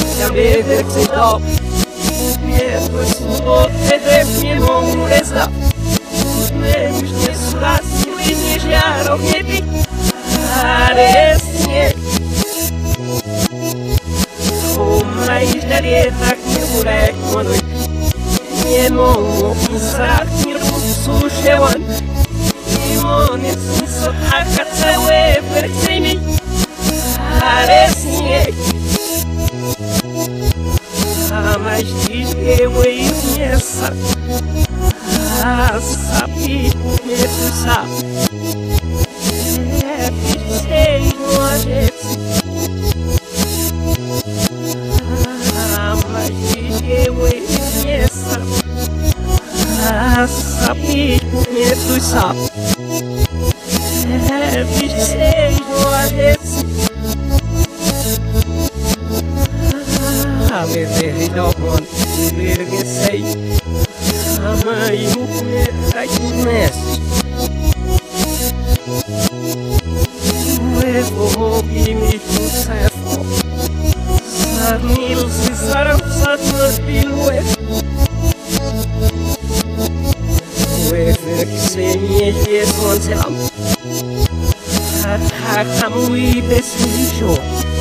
noaptea vede că-ți dau. Miercuri sunt toate de mie momureza. Nemște surați, uite și-ară obiectii. Are snie. Omra aici de rieta, că cu noi. Nie mogu pisać, nie usłyszałam. Nie co taka całe wersji. Ale śnieg. A masz dziś i nie sam. A sabi mnie tu sam. Nie piszej możesz. A masz dziś i nie sam. A sabi mnie tu sam. Nie piszej możesz. Ave veridon, vergesei. Amai mume taikunes. Nuevo mi fusefo. Sarnil si saram satmătilue. Nueversenie jesonseam. Atakam uibe slijo.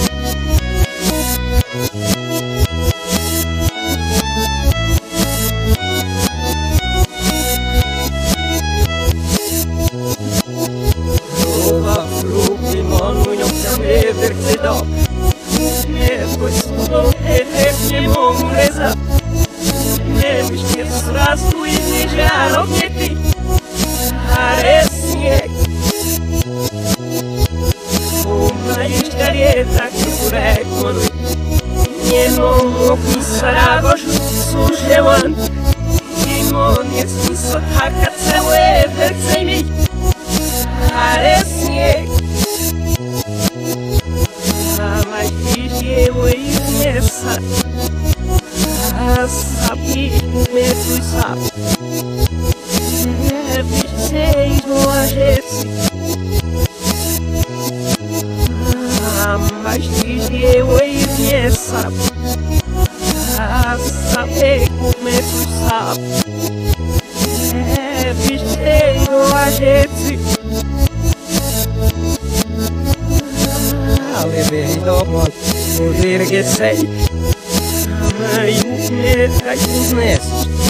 Nie mogło pisarego służyłam. Nie jest taka całe wersji mi. Ale śnieg. A masz dziś i nie sam. A sabi mnie tu sam. Nie piszej możesz. A masz dziś i nie sam. A sabi mnie tu sam. Nie piszej możesz. Ale veridon, vergesei. Amai mume taikunes.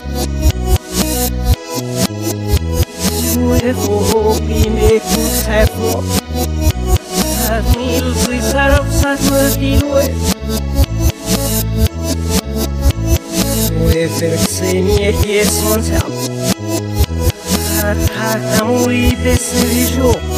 Nuevo me fusefo. Sarnil si saram satmătilue. Nueversenie jesonseam. Atakam uibe slijo.